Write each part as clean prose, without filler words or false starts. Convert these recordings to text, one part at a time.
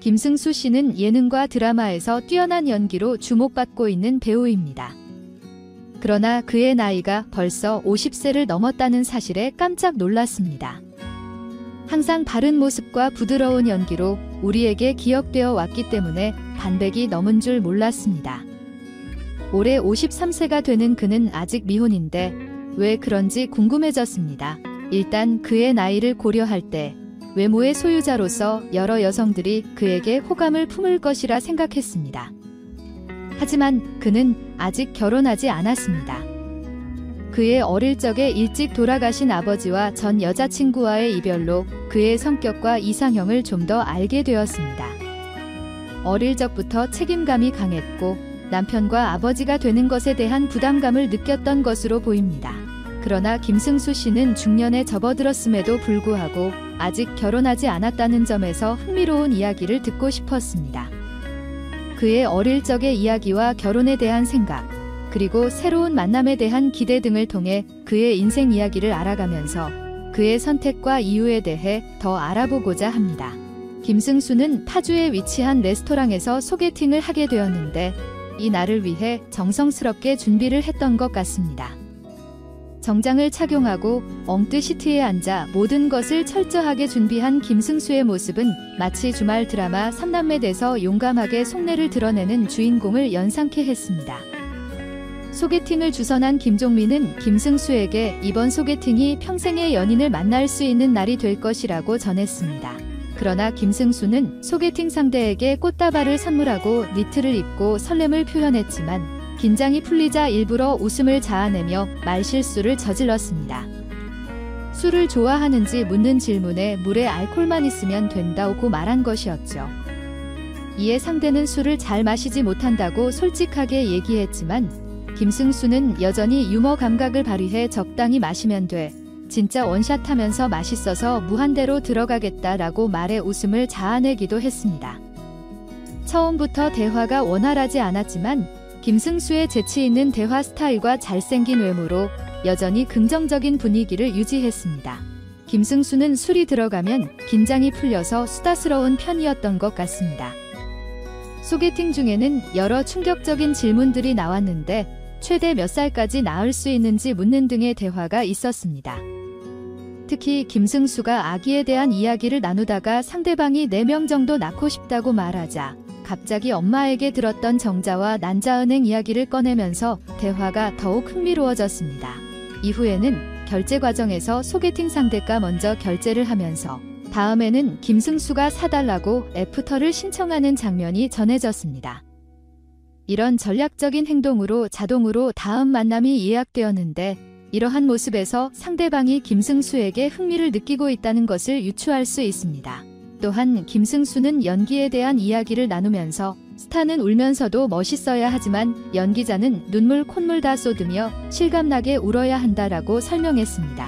김승수 씨는 예능과 드라마에서 뛰어난 연기로 주목받고 있는 배우입니다. 그러나 그의 나이가 벌써 50세를 넘었다는 사실에 깜짝 놀랐습니다. 항상 바른 모습과 부드러운 연기로 우리에게 기억되어 왔기 때문에 반백이 넘은 줄 몰랐습니다. 올해 53세가 되는 그는 아직 미혼인데 왜 그런지 궁금해졌습니다. 일단 그의 나이를 고려할 때 외모의 소유자로서 여러 여성들이 그에게 호감을 품을 것이라 생각했습니다. 하지만 그는 아직 결혼하지 않았습니다. 그의 어릴 적에 일찍 돌아가신 아버지와 전 여자친구와의 이별로 그의 성격과 이상형을 좀 더 알게 되었습니다. 어릴 적부터 책임감이 강했고 남편과 아버지가 되는 것에 대한 부담감을 느꼈던 것으로 보입니다. 그러나 김승수 씨는 중년에 접어들었음에도 불구하고 아직 결혼하지 않았다는 점에서 흥미로운 이야기를 듣고 싶었습니다. 그의 어릴 적의 이야기와 결혼에 대한 생각, 그리고 새로운 만남에 대한 기대 등을 통해 그의 인생 이야기를 알아가면서 그의 선택과 이유에 대해 더 알아보고자 합니다. 김승수는 파주에 위치한 레스토랑에서 소개팅을 하게 되었는데 이 날을 위해 정성스럽게 준비를 했던 것 같습니다. 정장을 착용하고 엉뜨 시트에 앉아 모든 것을 철저하게 준비한 김승수의 모습은 마치 주말 드라마 삼남매에서 용감하게 속내를 드러내는 주인공을 연상케 했습니다. 소개팅을 주선한 김종민은 김승수에게 이번 소개팅이 평생의 연인을 만날 수 있는 날이 될 것이라고 전했습니다. 그러나 김승수는 소개팅 상대에게 꽃다발을 선물하고 니트를 입고 설렘을 표현했지만 긴장이 풀리자 일부러 웃음을 자아내며 말실수를 저질렀습니다. 술을 좋아하는지 묻는 질문에 물에 알코올만 있으면 된다고 말한 것이었죠. 이에 상대는 술을 잘 마시지 못한다고 솔직하게 얘기했지만 김승수는 여전히 유머 감각을 발휘해 적당히 마시면 돼. 진짜 원샷하면서 맛있어서 무한대로 들어가겠다라고 말해 웃음을 자아내기도 했습니다. 처음부터 대화가 원활하지 않았지만 김승수의 재치 있는 대화 스타일과 잘생긴 외모로 여전히 긍정적인 분위기를 유지했습니다. 김승수는 술이 들어가면 긴장이 풀려서 수다스러운 편이었던 것 같습니다. 소개팅 중에는 여러 충격적인 질문들이 나왔는데 최대 몇 살까지 낳을 수 있는지 묻는 등의 대화가 있었습니다. 특히 김승수가 아기에 대한 이야기를 나누다가 상대방이 4명 정도 낳고 싶다고 말하자 갑자기 엄마에게 들었던 정자와 난자은행 이야기를 꺼내면서 대화가 더욱 흥미로워졌습니다. 이후에는 결제 과정에서 소개팅 상대가 먼저 결제를 하면서 다음에는 김승수가 사달라고 애프터를 신청하는 장면이 전해졌습니다. 이런 전략적인 행동으로 자동으로 다음 만남이 예약되었는데 이러한 모습에서 상대방이 김승수에게 흥미를 느끼고 있다는 것을 유추할 수 있습니다. 또한 김승수는 연기에 대한 이야기를 나누면서 스타는 울면서도 멋있어야 하지만 연기자는 눈물 콧물 다 쏟으며 실감나게 울어야 한다라고 설명했습니다.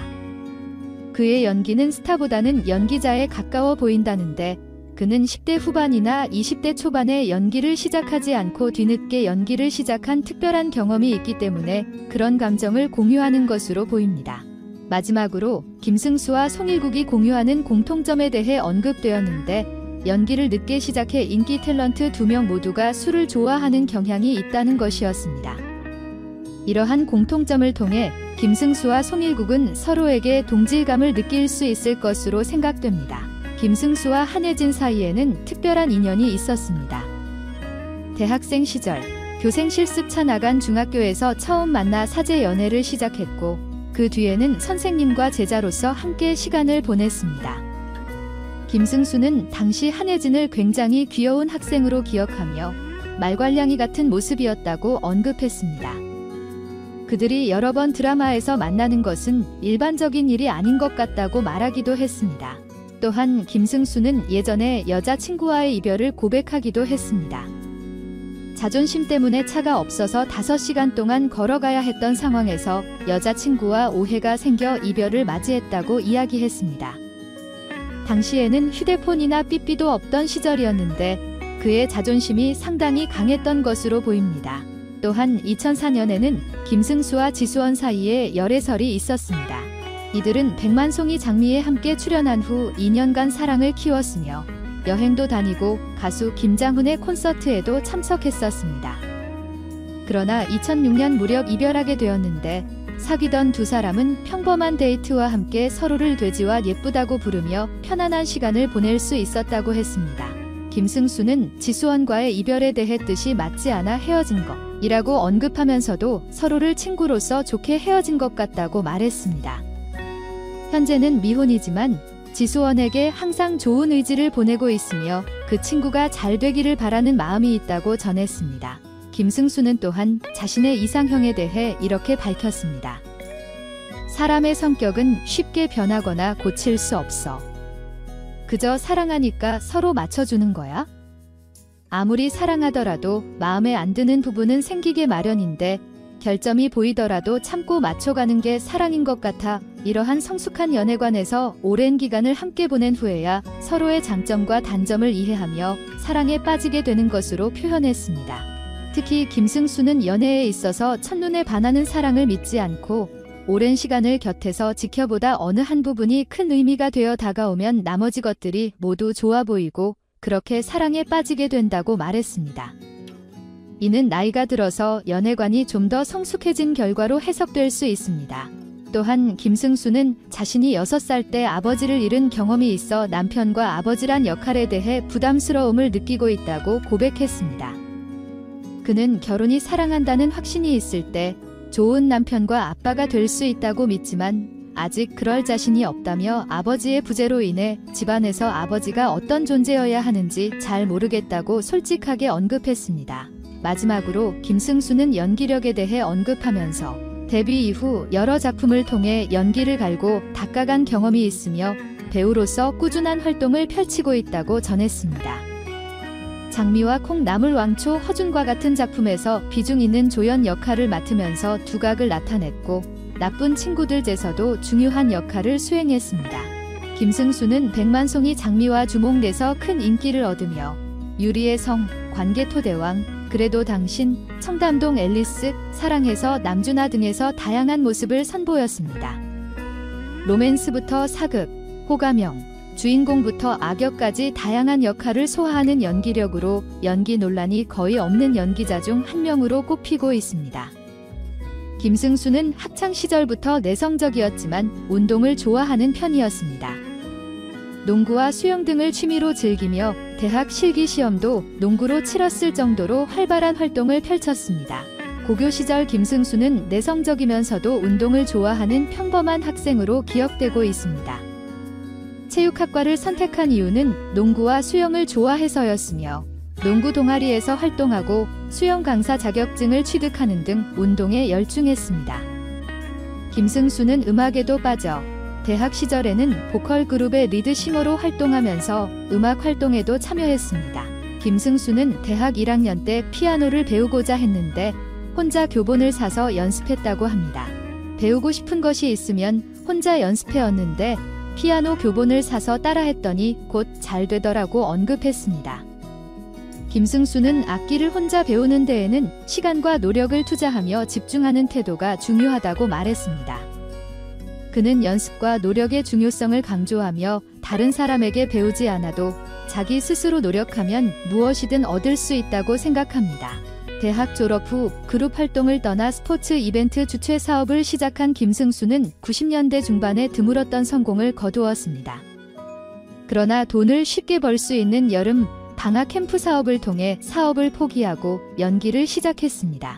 그의 연기는 스타보다는 연기자에 가까워 보인다는데 그는 10대 후반이나 20대 초반에 연기를 시작하지 않고 뒤늦게 연기를 시작한 특별한 경험이 있기 때문에 그런 감정을 공유하는 것으로 보입니다. 마지막으로 김승수와 송일국이 공유하는 공통점에 대해 언급되었는데 연기를 늦게 시작해 인기 탤런트 2명 모두가 술을 좋아하는 경향이 있다는 것이었습니다. 이러한 공통점을 통해 김승수와 송일국은 서로에게 동질감을 느낄 수 있을 것으로 생각됩니다. 김승수와 한혜진 사이에는 특별한 인연이 있었습니다. 대학생 시절 교생 실습차 나간 중학교에서 처음 만나 사제 연애를 시작했고 그 뒤에는 선생님과 제자로서 함께 시간을 보냈습니다. 김승수는 당시 한혜진을 굉장히 귀여운 학생으로 기억하며 말괄량이 같은 모습이었다고 언급했습니다. 그들이 여러 번 드라마에서 만나는 것은 일반적인 일이 아닌 것 같다고 말하기도 했습니다. 또한 김승수는 예전에 여자친구와의 이별을 고백하기도 했습니다. 자존심 때문에 차가 없어서 5시간 동안 걸어가야 했던 상황에서 여자친구와 오해가 생겨 이별을 맞이했다고 이야기했습니다. 당시에는 휴대폰이나 삐삐도 없던 시절이었는데 그의 자존심이 상당히 강했던 것으로 보입니다. 또한 2004년에는 김승수와 지수원 사이에 열애설이 있었습니다. 이들은 백만송이 장미에 함께 출연한 후 2년간 사랑을 키웠으며 여행도 다니고 가수 김장훈의 콘서트에도 참석했었습니다. 그러나 2006년 무렵 이별하게 되었는데 사귀던 두 사람은 평범한 데이트와 함께 서로를 돼지와 예쁘다고 부르며 편안한 시간을 보낼 수 있었다고 했습니다. 김승수는 지수원과의 이별에 대해 뜻이 맞지 않아 헤어진 것이라고 언급하면서도 서로를 친구로서 좋게 헤어진 것 같다고 말했습니다. 현재는 미혼이지만 지수원에게 항상 좋은 의지를 보내고 있으며 그 친구가 잘 되기를 바라는 마음이 있다고 전했습니다. 김승수는 또한 자신의 이상형에 대해 이렇게 밝혔습니다. 사람의 성격은 쉽게 변하거나 고칠 수 없어. 그저 사랑하니까 서로 맞춰주는 거야? 아무리 사랑하더라도 마음에 안 드는 부분은 생기게 마련인데 결점이 보이더라도 참고 맞춰가는 게 사랑인 것 같아. 이러한 성숙한 연애관에서 오랜 기간을 함께 보낸 후에야 서로의 장점과 단점을 이해하며 사랑에 빠지게 되는 것으로 표현했습니다. 특히 김승수는 연애에 있어서 첫눈에 반하는 사랑을 믿지 않고 오랜 시간을 곁에서 지켜보다 어느 한 부분이 큰 의미가 되어 다가오면 나머지 것들이 모두 좋아 보이고 그렇게 사랑에 빠지게 된다고 말했습니다. 이는 나이가 들어서 연애관이 좀 더 성숙해진 결과로 해석될 수 있습니다. 또한 김승수는 자신이 6살 때 아버지를 잃은 경험이 있어 남편과 아버지란 역할에 대해 부담스러움을 느끼고 있다고 고백했습니다. 그는 결혼이 사랑한다는 확신이 있을 때 좋은 남편과 아빠가 될 수 있다고 믿지만 아직 그럴 자신이 없다며 아버지의 부재로 인해 집안에서 아버지가 어떤 존재여야 하는지 잘 모르겠다고 솔직하게 언급했습니다. 마지막으로 김승수는 연기력에 대해 언급하면서 데뷔 이후 여러 작품을 통해 연기를 갈고 닦아간 경험이 있으며 배우로서 꾸준한 활동을 펼치고 있다고 전했습니다. 장미와 콩나물 왕초 허준과 같은 작품에서 비중 있는 조연 역할을 맡으면서 두각을 나타냈고 나쁜 친구들에서도 중요한 역할을 수행했습니다. 김승수는 백만송이 장미와 주몽돼서 큰 인기를 얻으며 유리의 성, 관계토대왕, 그래도 당신, 청담동 앨리스, 사랑해서 남준하 등에서 다양한 모습을 선보였습니다. 로맨스부터 사극, 호감형, 주인공부터 악역까지 다양한 역할을 소화하는 연기력으로 연기 논란이 거의 없는 연기자 중 한 명으로 꼽히고 있습니다. 김승수는 학창 시절부터 내성적이었지만 운동을 좋아하는 편이었습니다. 농구와 수영 등을 취미로 즐기며 대학 실기시험도 농구로 치렀을 정도로 활발한 활동을 펼쳤습니다. 고교 시절 김승수는 내성적이면서도 운동을 좋아하는 평범한 학생으로 기억되고 있습니다. 체육학과를 선택한 이유는 농구와 수영을 좋아해서였으며 농구 동아리에서 활동하고 수영 강사 자격증을 취득하는 등 운동에 열중했습니다. 김승수는 음악에도 빠져 대학 시절에는 보컬 그룹의 리드싱어로 활동하면서 음악 활동에도 참여했습니다. 김승수는 대학 1학년 때 피아노를 배우고자 했는데 혼자 교본을 사서 연습했다고 합니다. 배우고 싶은 것이 있으면 혼자 연습해왔는데 피아노 교본을 사서 따라했더니 곧 잘 되더라고 언급했습니다. 김승수는 악기를 혼자 배우는 데에는 시간과 노력을 투자하며 집중하는 태도가 중요하다고 말했습니다. 그는 연습과 노력의 중요성을 강조하며 다른 사람에게 배우지 않아도 자기 스스로 노력하면 무엇이든 얻을 수 있다고 생각합니다. 대학 졸업 후 그룹 활동을 떠나 스포츠 이벤트 주최 사업을 시작한 김승수는 90년대 중반에 드물었던 성공을 거두었습니다. 그러나 돈을 쉽게 벌 수 있는 여름 방학 캠프 사업을 통해 사업을 포기하고 연기를 시작했습니다.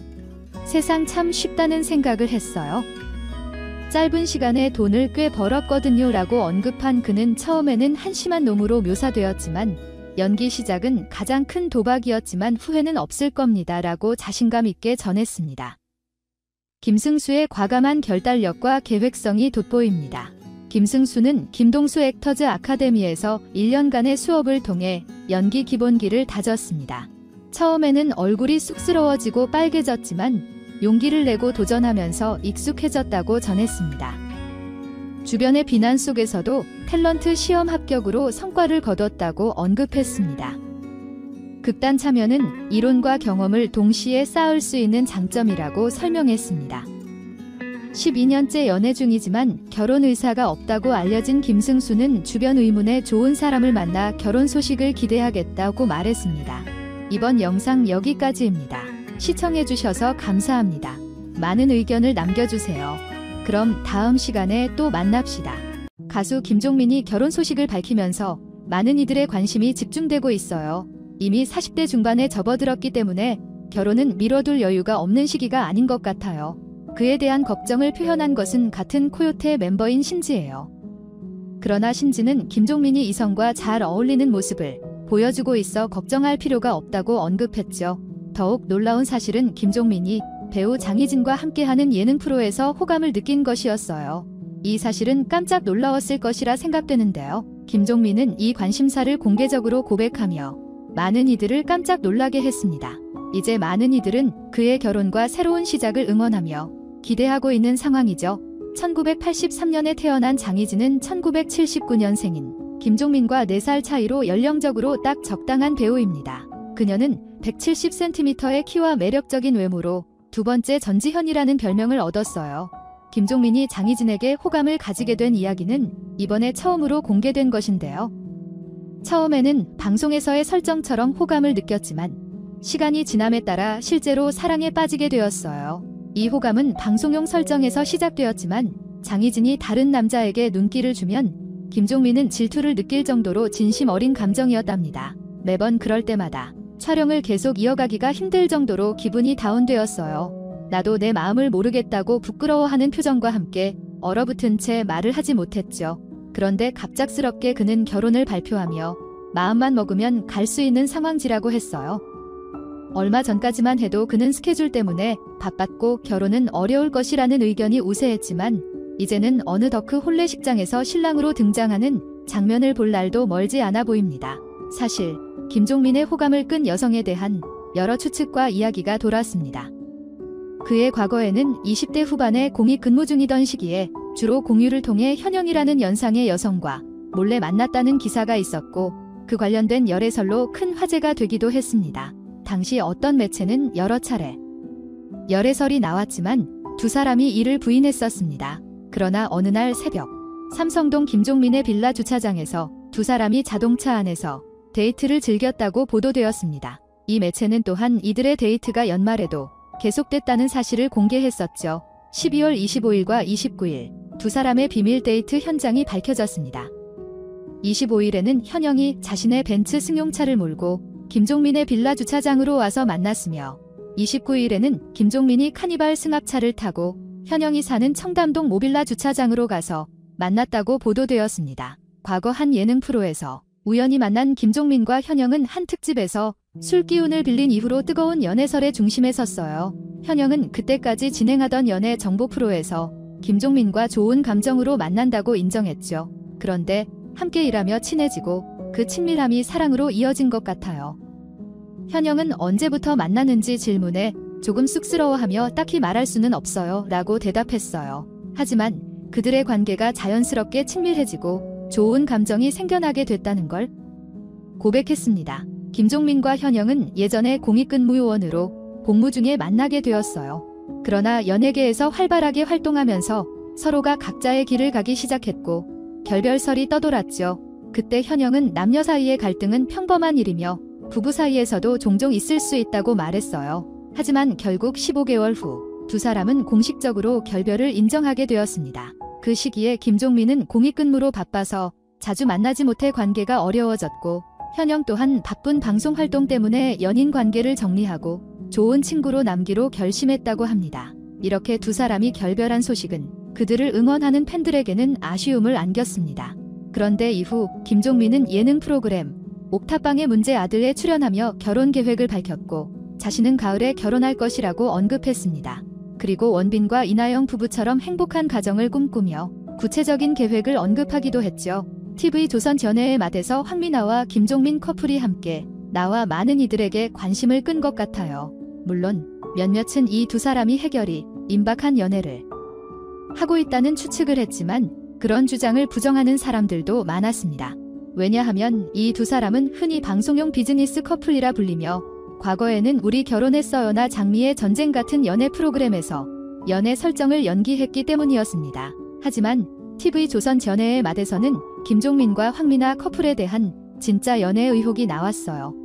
세상 참 쉽다는 생각을 했어요. 짧은 시간에 돈을 꽤 벌었거든요 라고 언급한 그는 처음에는 한심한 놈으로 묘사되었지만 연기 시작은 가장 큰 도박이었지만 후회는 없을 겁니다 라고 자신감 있게 전했습니다. 김승수의 과감한 결단력과 계획성이 돋보입니다. 김승수는 김동수 액터즈 아카데미에서 1년간의 수업을 통해 연기 기본기를 다졌습니다. 처음에는 얼굴이 쑥스러워지고 빨개졌지만 용기를 내고 도전하면서 익숙해졌다고 전했습니다. 주변의 비난 속에서도 탤런트 시험 합격으로 성과를 거뒀다고 언급했습니다. 극단 참여는 이론과 경험을 동시에 쌓을 수 있는 장점이라고 설명했습니다. 12년째 연애 중이지만 결혼 의사가 없다고 알려진 김승수는 주변 의문에 좋은 사람을 만나 결혼 소식을 기대하겠다고 말했습니다. 이번 영상 여기까지입니다. 시청해주셔서 감사합니다. 많은 의견을 남겨주세요. 그럼 다음 시간에 또 만납시다. 가수 김종민이 결혼 소식을 밝히면서 많은 이들의 관심이 집중되고 있어요. 이미 40대 중반에 접어들었기 때문에 결혼은 미뤄둘 여유가 없는 시기가 아닌 것 같아요. 그에 대한 걱정을 표현한 것은 같은 코요태 멤버인 신지예요. 그러나 신지는 김종민이 이성과 잘 어울리는 모습을 보여주고 있어 걱정할 필요가 없다고 언급했죠. 더욱 놀라운 사실은 김종민이 배우 장희진과 함께하는 예능 프로에서 호감을 느낀 것이었어요. 이 사실은 깜짝 놀라웠을 것이라 생각되는데요. 김종민은 이 관심사를 공개적으로 고백하며 많은 이들을 깜짝 놀라게 했습니다. 이제 많은 이들은 그의 결혼과 새로운 시작을 응원하며 기대하고 있는 상황이죠. 1983년에 태어난 장희진은 1979년생인 김종민과 4살 차이로 연령적으로 딱 적당한 배우입니다. 그녀는 170cm의 키와 매력적인 외모로 두 번째 전지현이라는 별명을 얻었어요. 김종민이 장희진에게 호감을 가지게 된 이야기는 이번에 처음으로 공개된 것인데요. 처음에는 방송에서의 설정처럼 호감을 느꼈지만 시간이 지남에 따라 실제로 사랑에 빠지게 되었어요. 이 호감은 방송용 설정에서 시작되었지만 장희진이 다른 남자에게 눈길을 주면 김종민은 질투를 느낄 정도로 진심 어린 감정이었답니다. 매번 그럴 때마다 촬영을 계속 이어가기가 힘들 정도로 기분이 다운되었어요. 나도 내 마음을 모르겠다고 부끄러워하는 표정과 함께 얼어붙은 채 말을 하지 못했죠. 그런데 갑작스럽게 그는 결혼을 발표하며 마음만 먹으면 갈 수 있는 상황지라고 했어요. 얼마 전까지만 해도 그는 스케줄 때문에 바빴고 결혼은 어려울 것이라는 의견이 우세했지만 이제는 어느 더크 혼례식장에서 신랑으로 등장하는 장면을 볼 날도 멀지 않아 보입니다. 사실 김종민의 호감을 끈 여성에 대한 여러 추측과 이야기가 돌았습니다. 그의 과거에는 20대 후반에 공익 근무 중이던 시기에 주로 공유를 통해 현영이라는 연상의 여성과 몰래 만났다는 기사가 있었고 그 관련된 열애설로 큰 화제가 되기도 했습니다. 당시 어떤 매체는 여러 차례 열애설이 나왔지만 두 사람이 이를 부인했었습니다. 그러나 어느 날 새벽 삼성동 김종민의 빌라 주차장에서 두 사람이 자동차 안에서 데이트를 즐겼다고 보도되었습니다. 이 매체는 또한 이들의 데이트가 연말에도 계속됐다는 사실을 공개했었죠. 12월 25일과 29일 두 사람의 비밀 데이트 현장이 밝혀졌습니다. 25일에는 현영이 자신의 벤츠 승용차를 몰고 김종민의 빌라 주차장으로 와서 만났으며 29일에는 김종민이 카니발 승합차를 타고 현영이 사는 청담동 모빌라 주차장으로 가서 만났다고 보도되었습니다. 과거 한 예능 프로에서 우연히 만난 김종민과 현영은 한 특집에서 술 기운을 빌린 이후로 뜨거운 연애설의 중심에 섰어요. 현영은 그때까지 진행하던 연애 정보 프로에서 김종민과 좋은 감정으로 만난다고 인정했죠. 그런데 함께 일하며 친해지고 그 친밀함이 사랑으로 이어진 것 같아요. 현영은 언제부터 만났는지 질문에 조금 쑥스러워하며 딱히 말할 수는 없어요 라고 대답했어요. 하지만 그들의 관계가 자연스럽게 친밀해지고 좋은 감정이 생겨나게 됐다는 걸 고백했습니다. 김종민과 현영은 예전에 공익근무요원으로 복무 중에 만나게 되었어요. 그러나 연예계에서 활발하게 활동하면서 서로가 각자의 길을 가기 시작했고 결별설이 떠돌았죠. 그때 현영은 남녀 사이의 갈등은 평범한 일이며 부부 사이에서도 종종 있을 수 있다고 말했어요. 하지만 결국 15개월 후 두 사람은 공식적으로 결별을 인정하게 되었습니다. 그 시기에 김종민은 공익근무로 바빠서 자주 만나지 못해 관계가 어려워졌고 현영 또한 바쁜 방송 활동 때문에 연인 관계를 정리하고 좋은 친구로 남기로 결심했다고 합니다. 이렇게 두 사람이 결별한 소식은 그들을 응원하는 팬들에게는 아쉬움을 안겼습니다. 그런데 이후 김종민은 예능 프로그램 옥탑방의 문제 아들에 출연하며 결혼 계획을 밝혔고 자신은 가을에 결혼할 것이라고 언급했습니다. 그리고 원빈과 이나영 부부처럼 행복한 가정을 꿈꾸며 구체적인 계획을 언급하기도 했죠. TV조선 연애의 맛에서 황미나와 김종민 커플이 함께 나와 많은 이들에게 관심을 끈 것 같아요. 물론 몇몇은 이 두 사람이 해결이 임박한 연애를 하고 있다는 추측을 했지만 그런 주장을 부정하는 사람들도 많았습니다. 왜냐하면 이 두 사람은 흔히 방송용 비즈니스 커플이라 불리며 과거에는 우리 결혼했어요나 장미의 전쟁 같은 연애 프로그램에서 연애 설정을 연기했기 때문이었습니다. 하지만 TV조선 전해의 맛에서는 김종민과 황미나 커플에 대한 진짜 연애 의혹이 나왔어요.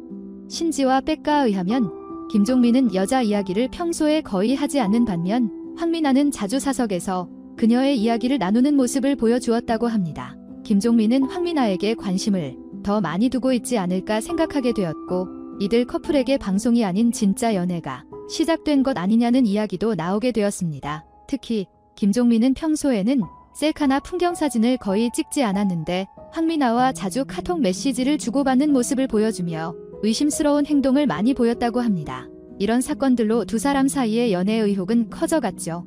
신지와 백가에 의하면 김종민은 여자 이야기를 평소에 거의 하지 않는 반면 황미나는 자주 사석에서 그녀의 이야기를 나누는 모습을 보여주었다고 합니다. 김종민은 황미나에게 관심을 더 많이 두고 있지 않을까 생각하게 되었고 이들 커플에게 방송이 아닌 진짜 연애가 시작된 것 아니냐는 이야기도 나오게 되었습니다. 특히 김종민은 평소에는 셀카나 풍경사진을 거의 찍지 않았는데 황미나와 자주 카톡 메시지를 주고받는 모습을 보여주며 의심스러운 행동을 많이 보였다고 합니다. 이런 사건들로 두 사람 사이의 연애 의혹은 커져갔죠.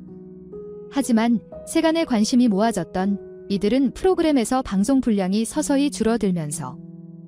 하지만 세간의 관심이 모아졌던 이들은 프로그램에서 방송 분량이 서서히 줄어들면서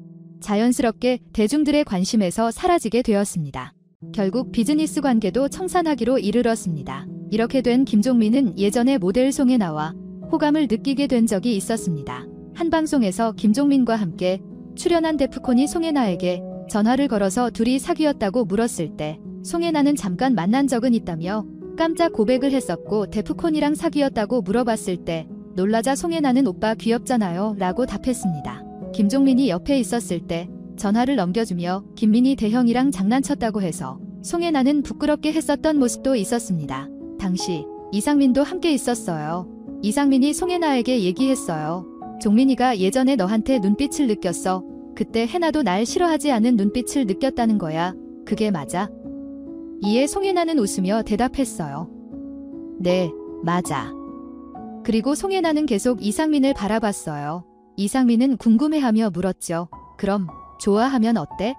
자연스럽게 대중들의 관심에서 사라지게 되었습니다. 결국 비즈니스 관계도 청산하기로 이르렀습니다. 이렇게 된 김종민은 예전에 모델 송에 나와 호감을 느끼게 된 적이 있었습니다. 한 방송에서 김종민과 함께 출연한 데프콘이 송혜나에게 전화를 걸어서 둘이 사귀었다고 물었을 때 송혜나는 잠깐 만난 적은 있다며 깜짝 고백을 했었고 데프콘이랑 사귀었다고 물어봤을 때 놀라자 송혜나는 오빠 귀엽잖아요 라고 답했습니다. 김종민이 옆에 있었을 때 전화를 넘겨주며 김민희 대형이랑 장난쳤다고 해서 송혜나는 부끄럽게 했었던 모습도 있었습니다. 당시 이상민도 함께 있었어요. 이상민이 송혜나에게 얘기했어요. 종민이가 예전에 너한테 눈빛을 느꼈어. 그때 해나도 날 싫어하지 않은 눈빛을 느꼈다는 거야. 그게 맞아? 이에 송혜나는 웃으며 대답했어요. 네, 맞아. 그리고 송혜나는 계속 이상민을 바라봤어요. 이상민은 궁금해하며 물었죠. 그럼 좋아하면 어때?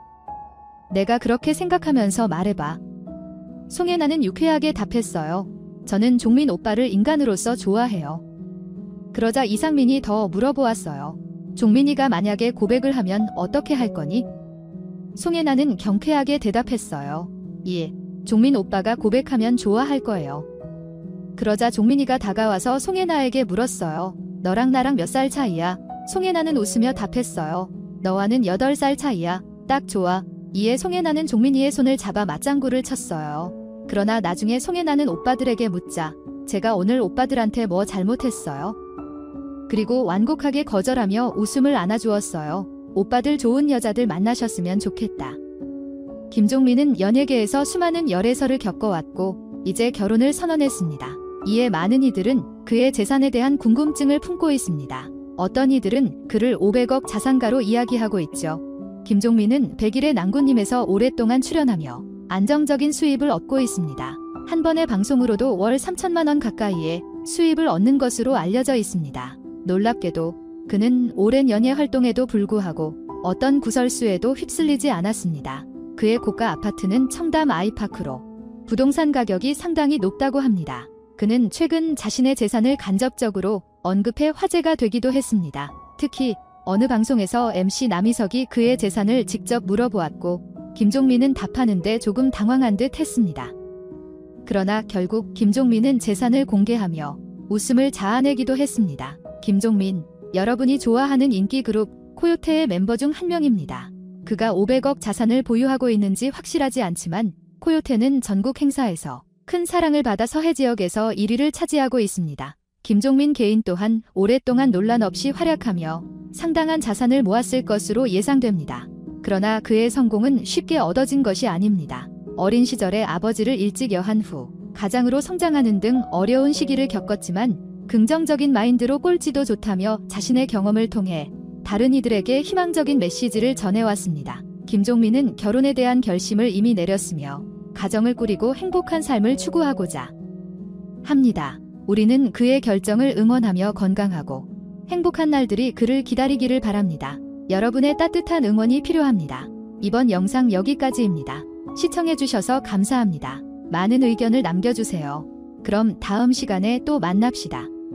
내가 그렇게 생각하면서 말해봐. 송혜나는 유쾌하게 답했어요. 저는 종민 오빠를 인간으로서 좋아해요. 그러자 이상민이 더 물어보았어요. 종민이가 만약에 고백을 하면 어떻게 할 거니? 송혜나는 경쾌하게 대답했어요. 예, 종민 오빠가 고백하면 좋아할 거예요. 그러자 종민이가 다가와서 송혜나에게 물었어요. 너랑 나랑 몇 살 차이야? 송혜나는 웃으며 답했어요. 너와는 8살 차이야. 딱 좋아. 이에 송혜나는 종민이의 손을 잡아 맞장구를 쳤어요. 그러나 나중에 송혜나는 오빠들에게 묻자 제가 오늘 오빠들한테 뭐 잘못했어요? 그리고 완곡하게 거절하며 웃음을 안아주었어요. 오빠들 좋은 여자들 만나셨으면 좋겠다. 김종민은 연예계에서 수많은 열애설을 겪어왔고 이제 결혼을 선언했습니다. 이에 많은 이들은 그의 재산에 대한 궁금증을 품고 있습니다. 어떤 이들은 그를 500억 자산가로 이야기하고 있죠. 김종민은 100일의 낭군님에서 오랫동안 출연하며 안정적인 수입을 얻고 있습니다. 한 번의 방송으로도 월 3천만 원 가까이의 수입을 얻는 것으로 알려져 있습니다. 놀랍게도 그는 오랜 연예 활동에도 불구하고 어떤 구설수에도 휩쓸리지 않았습니다. 그의 고가 아파트는 청담 아이파크로 부동산 가격이 상당히 높다고 합니다. 그는 최근 자신의 재산을 간접적으로 언급해 화제가 되기도 했습니다. 특히 어느 방송에서 MC 남희석이 그의 재산을 직접 물어보았고 김종민은 답하는데 조금 당황한 듯 했습니다. 그러나 결국 김종민은 재산을 공개하며 웃음을 자아내기도 했습니다. 김종민, 여러분이 좋아하는 인기 그룹 코요테의 멤버 중 한 명입니다. 그가 500억 자산을 보유하고 있는지 확실하지 않지만 코요테는 전국 행사에서 큰 사랑을 받아 서해 지역에서 1위를 차지하고 있습니다. 김종민 개인 또한 오랫동안 논란 없이 활약하며 상당한 자산을 모았을 것으로 예상됩니다. 그러나 그의 성공은 쉽게 얻어진 것이 아닙니다. 어린 시절에 아버지를 일찍 여한 후 가장으로 성장하는 등 어려운 시기를 겪었지만 긍정적인 마인드로 꼴찌도 좋다며 자신의 경험을 통해 다른 이들에게 희망적인 메시지를 전해왔습니다. 김종민은 결혼에 대한 결심을 이미 내렸으며 가정을 꾸리고 행복한 삶을 추구하고자 합니다. 우리는 그의 결정을 응원하며 건강하고 행복한 날들이 그를 기다리기를 바랍니다. 여러분의 따뜻한 응원이 필요합니다. 이번 영상 여기까지입니다. 시청해주셔서 감사합니다. 많은 의견을 남겨주세요. 그럼 다음 시간에 또 만납시다.